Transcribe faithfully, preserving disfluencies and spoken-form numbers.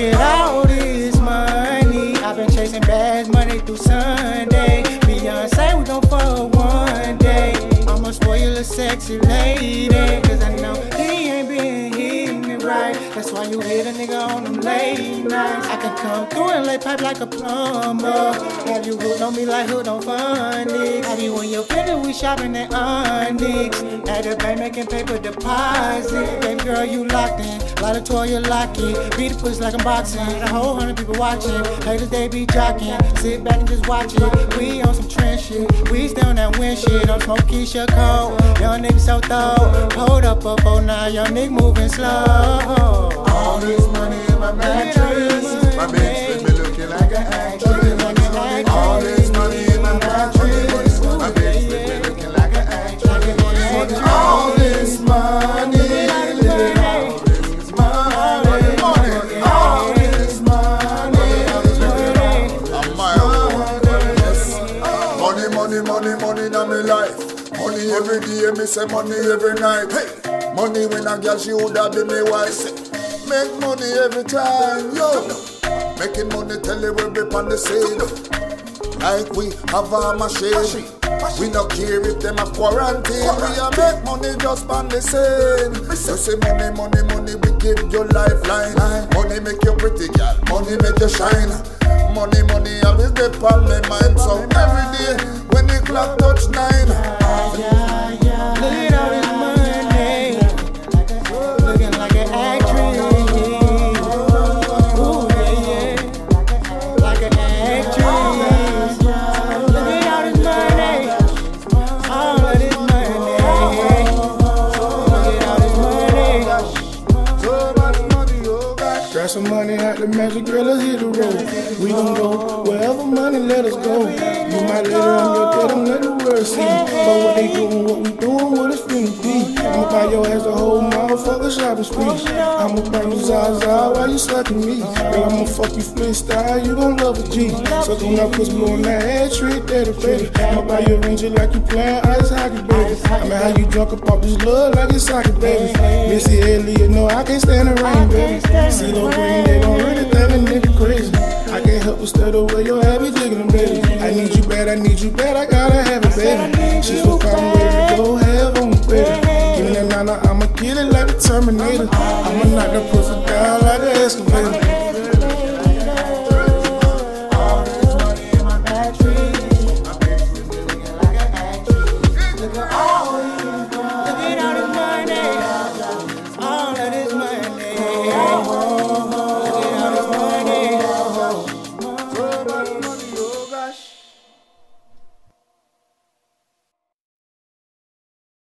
at all this money. I've been chasing bags Monday through Sunday. Beyonce, we gon' fuck one day. I'ma spoil a sexy lady, cause I know he ain't been hitting it right. That's why you hit a nigga on them late nights. I can come through and lay pipe like a plumber. Have you hooked on me like hooked on funny? Have you in your finger, we shopping at Onyx. At the bank making paper deposit. Baby girl, you locked in. Light a Toya lock it. Beat the pussy like I'm boxing. A whole hundred people watching. Haters, they be jocking. Sit back and just watch it. We on some trend shit. We stay on that win shit. I'm smoke Keisha Cole. Young nigga so thorough. Hold up, up, oh, now young nigga moving slow. All this money in my mattress. My bitch with me looking like an actress. All this money in my mattress. My bitch with me looking like an actress. All this money. Money, money, money in my life. Money every day, me say money every night. Hey, money when I get she woulda be me wife. Make money every time, yo. Making money tell you we be on the scene. Like we have a machine. We not care if them a quarantine. We a make money just on the scene. You say money, money, money, we give you lifeline. Money make you pretty, girl. Money make you shine. Money, money, always dey on my mind. So every day when the clock touch nine, yeah, yeah. Look at all this money, looking like an actress. Ooh, yeah, yeah, like an actress. Look at all this money, all of this money. Look at all this money, so much money, oh gosh. Grab some money out the magic, girl, let's hit the road. We gon' go wherever money let us go. You might let her on your dead and let the world see. But what they doing, what we doing, what it's finna be. I'ma buy your ass the whole motherfucker shopping spree. I'ma burn you Zaza while you sucking me. Girl, I'ma fuck you freestyle, you gon' love a G. So don't not push me on that head trick, daddy, baby. I'ma buy you a ranger like you playing ice hockey, baby. I'ma have you drunk up off this love like it's soccer, baby. Missy Elliott, no, I can't stand the rain, baby. See no green, they gon' really think a nigga crazy. I can't help but stay the way your habit digging them, baby. I need you bad, I need you bad, I gotta have it, baby. She's so fine, ready to go have on me, baby. Give me that nana, I'ma get it like the Terminator. I'ma knock the pussy down like an excavator.